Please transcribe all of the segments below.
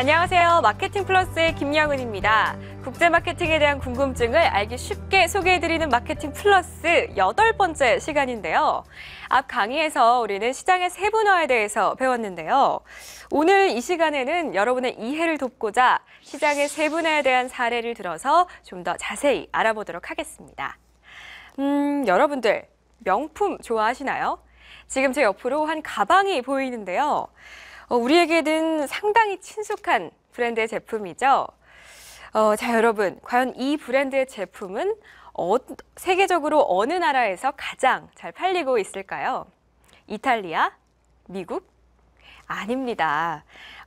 안녕하세요. 마케팅 플러스의 김영은입니다. 국제 마케팅에 대한 궁금증을 알기 쉽게 소개해드리는 마케팅 플러스 8번째 시간인데요. 앞 강의에서 우리는 시장의 세분화에 대해서 배웠는데요. 오늘 이 시간에는 여러분의 이해를 돕고자 시장의 세분화에 대한 사례를 들어서 좀 더 자세히 알아보도록 하겠습니다. 여러분들 명품 좋아하시나요? 지금 제 옆으로 한 가방이 보이는데요. 우리에게는 상당히 친숙한 브랜드의 제품이죠. 자, 여러분, 과연 이 브랜드의 제품은 세계적으로 어느 나라에서 가장 잘 팔리고 있을까요? 이탈리아? 미국? 아닙니다.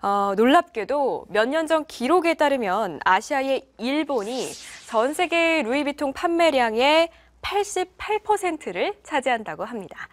놀랍게도 몇 년 전 기록에 따르면 아시아의 일본이 전 세계 루이비통 판매량의 88%를 차지한다고 합니다.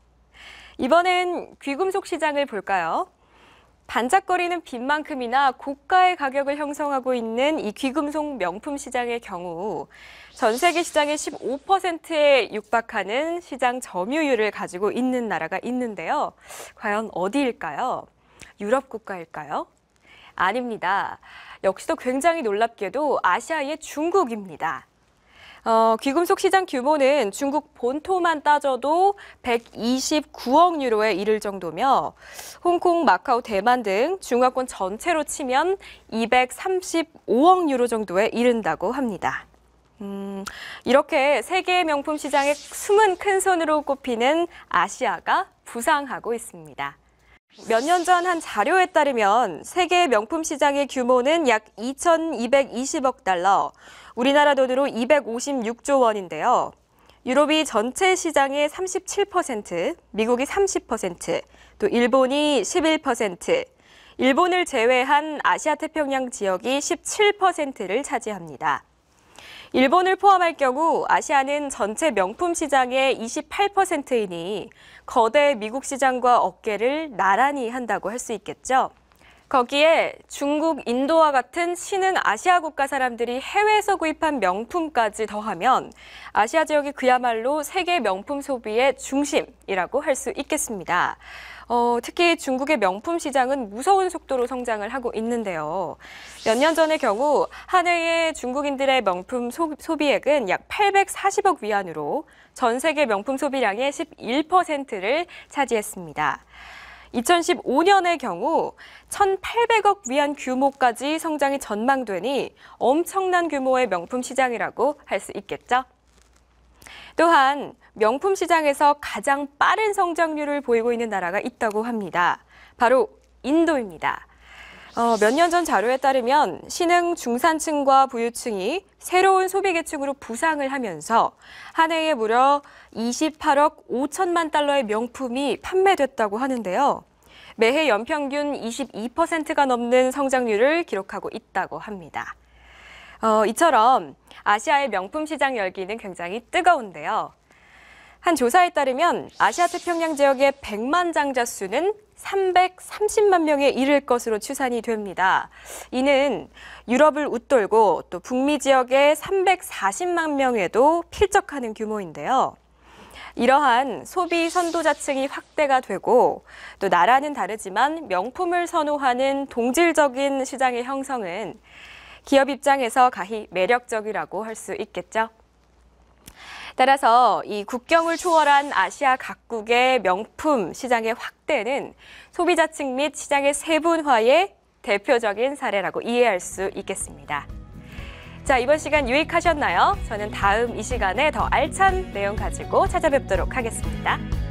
이번엔 귀금속 시장을 볼까요? 반짝거리는 빛만큼이나 고가의 가격을 형성하고 있는 이 귀금속 명품 시장의 경우 전 세계 시장의 15%에 육박하는 시장 점유율을 가지고 있는 나라가 있는데요. 과연 어디일까요? 유럽 국가일까요? 아닙니다. 역시도 굉장히 놀랍게도 아시아의 중국입니다. 귀금속 시장 규모는 중국 본토만 따져도 129억 유로에 이를 정도며 홍콩, 마카오, 대만 등 중화권 전체로 치면 235억 유로 정도에 이른다고 합니다. 이렇게 세계 명품 시장의 숨은 큰손으로 꼽히는 아시아가 부상하고 있습니다. 몇 년 전 한 자료에 따르면 세계 명품 시장의 규모는 약 2,220억 달러, 우리나라 돈으로 256조 원인데요. 유럽이 전체 시장의 37%, 미국이 30%, 또 일본이 11%, 일본을 제외한 아시아 태평양 지역이 17%를 차지합니다. 일본을 포함할 경우 아시아는 전체 명품 시장의 28%이니 거대 미국 시장과 어깨를 나란히 한다고 할 수 있겠죠. 거기에 중국, 인도와 같은 신흥 아시아 국가 사람들이 해외에서 구입한 명품까지 더하면 아시아 지역이 그야말로 세계 명품 소비의 중심이라고 할 수 있겠습니다. 특히 중국의 명품 시장은 무서운 속도로 성장을 하고 있는데요. 몇 년 전의 경우 한 해의 중국인들의 명품 소비액은 약 840억 위안으로 전 세계 명품 소비량의 11%를 차지했습니다. 2015년의 경우 1,800억 위안 규모까지 성장이 전망되니 엄청난 규모의 명품 시장이라고 할 수 있겠죠. 또한 명품 시장에서 가장 빠른 성장률을 보이고 있는 나라가 있다고 합니다. 바로 인도입니다. 몇 년 전 자료에 따르면 신흥 중산층과 부유층이 새로운 소비 계층으로 부상을 하면서 한 해에 무려 28억 5천만 달러의 명품이 판매됐다고 하는데요. 매해 연평균 22%가 넘는 성장률을 기록하고 있다고 합니다. 이처럼 아시아의 명품 시장 열기는 굉장히 뜨거운데요. 한 조사에 따르면 아시아 태평양 지역의 백만장자 수는 330만 명에 이를 것으로 추산이 됩니다. 이는 유럽을 웃돌고 또 북미 지역의 340만 명에도 필적하는 규모인데요. 이러한 소비 선도자층이 확대가 되고 또 나라는 다르지만 명품을 선호하는 동질적인 시장의 형성은 기업 입장에서 가히 매력적이라고 할 수 있겠죠. 따라서 이 국경을 초월한 아시아 각국의 명품 시장의 확대는 소비자층 및 시장의 세분화의 대표적인 사례라고 이해할 수 있겠습니다. 자, 이번 시간 유익하셨나요? 저는 다음 이 시간에 더 알찬 내용 가지고 찾아뵙도록 하겠습니다.